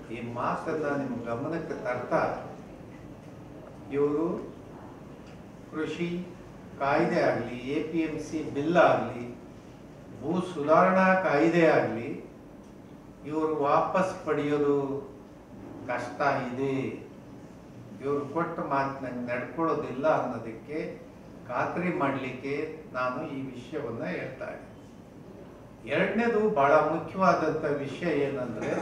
ಈ ಮಾತನ್ನ ನಿಮ್ಮ ಗಮನಕ್ಕೆ ತರ್ತಾ ಇವರು ಕೃಷಿ ಕಾಯ್ದೆ ಆಗಲಿ, APMC ಬಿಲ್ ಆಗಲಿ, ಭೂ ಸುಧಾರಣಾ ಕಾಯ್ದೆ ಆಗಲಿ ಇವರು ವಾಪಸ್ ಪಡೆಯೋದು ಕಷ್ಟ ಇದೆ. ಇವರು ಕೊಟ್ಟ ಮಾತಿನಂಗೆ ನಡ್ಕೊಳ್ಳೋದಿಲ್ಲ ಅನ್ನೋದಕ್ಕೆ ಖಾತ್ರಿ ಮಾಡಲಿಕ್ಕೆ ನಾನು ಈ ವಿಷಯವನ್ನ ಹೇಳ್ತಾ ಇದ್ದೀನಿ. ಎರಡನೇದು ಬಹಳ ಮುಖ್ಯವಾದಂಥ ವಿಷಯ ಏನಂದ್ರೆ,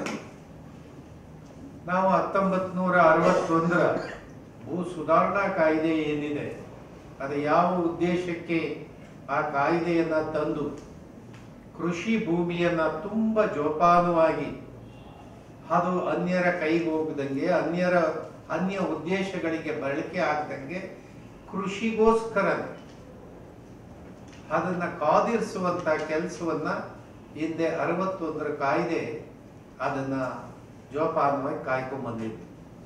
ನಾವು 1961ರ ಭೂ ಸುಧಾರಣಾ ಕಾಯ್ದೆ ಏನಿದೆ ಅದು ಯಾವ ಉದ್ದೇಶಕ್ಕೆ ಆ ಕಾಯ್ದೆಯನ್ನ ತಂದು ಕೃಷಿ ಭೂಮಿಯನ್ನ ತುಂಬಾ ಜೋಪಾನವಾಗಿ ಅದು ಅನ್ಯರ ಕೈಗೆ ಹೋಗದಂಗೆ, ಅನ್ಯ ಉದ್ದೇಶಗಳಿಗೆ ಬಳಕೆ ಆಗದಂಗೆ ಕೃಷಿಗೋಸ್ಕರ ಅದನ್ನ ಕಾದಿರಿಸುವಂತ ಕೆಲಸವನ್ನ ಹಿಂದೆ 61ರ ಕಾಯ್ದೆ ಅದನ್ನ ಜೋಪಾನವಾಗಿ ಕಾಯ್ಕೊಂಡ್ಬಂದಿದೆ.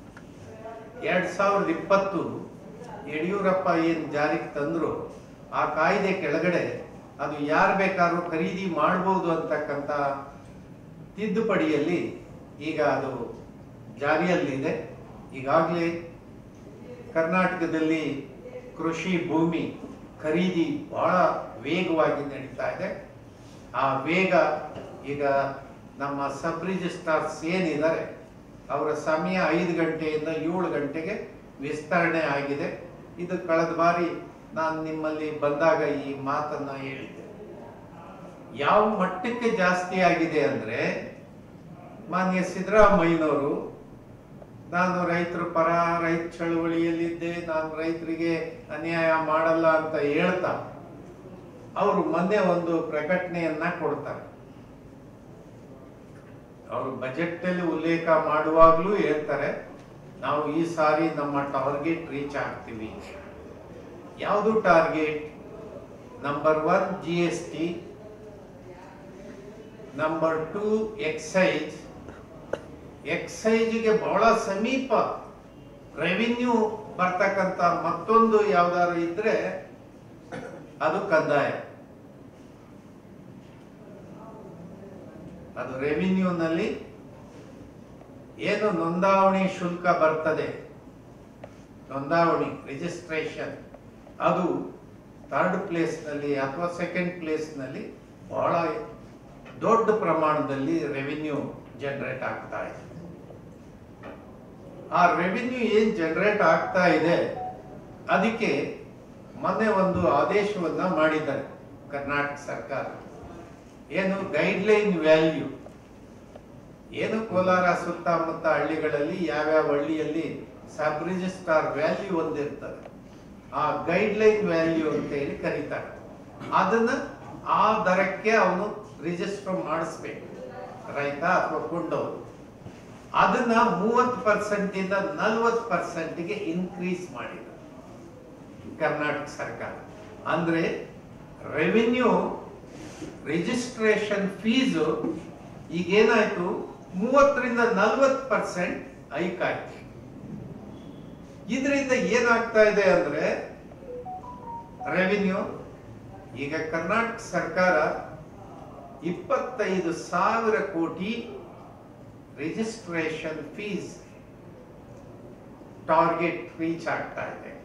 2020 ಯಡಿಯೂರಪ್ಪ ಏನ್ ಜಾರಿಗೆ ತಂದ್ರು ಆ ಕಾಯ್ದೆ ಕೆಳಗಡೆ ಅದು ಯಾರು ಬೇಕಾದ್ರೂ ಖರೀದಿ ಮಾಡಬಹುದು ಅಂತಕ್ಕಂಥ ತಿದ್ದುಪಡಿಯಲ್ಲಿ ಈಗ ಅದು ಜಾರಿಯಲ್ಲಿದೆ. ಈಗಾಗಲೇ ಕರ್ನಾಟಕದಲ್ಲಿ ಕೃಷಿ ಭೂಮಿ ಖರೀದಿ ಬಹಳ ವೇಗವಾಗಿ ನಡೀತಾ ಇದೆ. ಆ ವೇಗ ಈಗ ನಮ್ಮ ಸಬ್ ರಿಜಿಸ್ಟ್ರಾರ್ಸ್ ಏನಿದ್ದಾರೆ ಅವರ ಸಮಯ 5 ಗಂಟೆಯಿಂದ 7 ಗಂಟೆಗೆ ವಿಸ್ತರಣೆ ಆಗಿದೆ. ಇದು ಕಳೆದ ಬಾರಿ ನಾನು ನಿಮ್ಮಲ್ಲಿ ಬಂದಾಗ ಈ ಮಾತನ್ನ ಹೇಳಿದ್ದೆ. ಯಾವ ಮಟ್ಟಕ್ಕೆ ಜಾಸ್ತಿ ಆಗಿದೆ ಅಂದ್ರೆ, ಮಾನ್ಯ ಸಿದ್ದರಾಮಯ್ಯನವರು ನಾನು ರೈತರ ಪರ, ರೈತ ಚಳವಳಿಯಲ್ಲಿದ್ದೆ, ನಾನು ರೈತರಿಗೆ ಅನ್ಯಾಯ ಮಾಡಲ್ಲ ಅಂತ ಹೇಳ್ತಾ ಅವರು ಮೊನ್ನೆ ಒಂದು ಪ್ರಕಟಣೆಯನ್ನ ಕೊಡ್ತಾರೆ. ಅವರು ಬಜೆಟ್ ಅಲ್ಲಿ ಉಲ್ಲೇಖ ಮಾಡುವಾಗ್ಲೂ ಹೇಳ್ತಾರೆ, ನಾವು ಈ ಸಾರಿ ನಮ್ಮ ಟಾರ್ಗೆಟ್ ರೀಚ್ ಆಗ್ತೀವಿ. ಯಾವುದು target? Number 1 GST, number 2 excise. ಎಕ್ಸೈಜ್ಗೆ ಬಹಳ ಸಮೀಪ ರೆವಿನ್ಯೂ ಬರ್ತಕ್ಕಂಥ ಮತ್ತೊಂದು ಯಾವ್ದಾದ್ರು ಇದ್ರೆ ಅದು ಕಂದಾಯ. ಅದು ರೆವಿನ್ಯೂನಲ್ಲಿ ಏನು ನೋಂದಾವಣಿ ಶುಲ್ಕ ಬರ್ತದೆ, ನೋಂದಾವಣಿ ರಿಜಿಸ್ಟ್ರೇಷನ್, ಅದು 3rd ಪ್ಲೇಸ್ ನಲ್ಲಿ ಅಥವಾ 2nd ಪ್ಲೇಸ್ ನಲ್ಲಿ ಬಹಳ ದೊಡ್ಡ ಪ್ರಮಾಣದಲ್ಲಿ ರೆವಿನ್ಯೂ ಜನರೇಟ್ ಆಗ್ತಾ ಇದೆ. ಆ ರೆವಿನ್ಯೂ ಏನ್ ಜನರೇಟ್ ಆಗ್ತಾ ಇದೆ ಅದಕ್ಕೆ ಮೊನ್ನೆ ಒಂದು ಆದೇಶವನ್ನ ಮಾಡಿದ್ದಾರೆ ಕರ್ನಾಟಕ ಸರ್ಕಾರ. ಏನು ಗೈಡ್ಲೈನ್ ವ್ಯಾಲ್ಯೂ, ಏನು ಕೋಲಾರ ಸುತ್ತಮುತ್ತ ಹಳ್ಳಿಗಳಲ್ಲಿ ಯಾವ್ಯಾವ ಹಳ್ಳಿಯಲ್ಲಿ ಸಬ್ ರಿಜಿಸ್ಟ್ರಾರ್ ವ್ಯಾಲ್ಯೂ ಒಂದಿರ್ತದೆ, ಆ ಗೈಡ್ಲೈನ್ ವ್ಯಾಲ್ಯೂ ಅಂತ ಹೇಳಿ ಕರೀತಾರೆ. ಅದನ್ನ ಆ ದರಕ್ಕೆ ಅವನು ರಿಜಿಸ್ಟರ್ ಮಾಡಿಸ್ಬೇಕು, ರೈತ ಅಥವಾ ಕೊಂಡವರು. ಅದನ್ನ 30% ಇಂದ 40%ಗೆ ಇನ್ಕ್ರೀಸ್ ಮಾಡಿದ ಕರ್ನಾಟಕ ಸರ್ಕಾರ. ಅಂದ್ರೆ ರೆವಿನ್ಯೂ ರಿಜಿಸ್ಟ್ರೇಷನ್ ಫೀಸು ಈಗೇನಾಯ್ತು, 30 ರಿಂದ 40% ಹೈಕ್ ಆಯ್ತು. ಇದರಿಂದ ಏನಾಗ್ತಾ ಇದೆ ಅಂದ್ರೆ ರೆವಿನ್ಯೂ ಈಗ ಕರ್ನಾಟಕ ಸರ್ಕಾರ 25,000 ಕೋಟಿ ರಿಜಿಸ್ಟ್ರೇಷನ್ ಫೀಸ್ ಟಾರ್ಗೆಟ್ ರೀಚ್ ಆಗ್ತಾ ಇದೆ.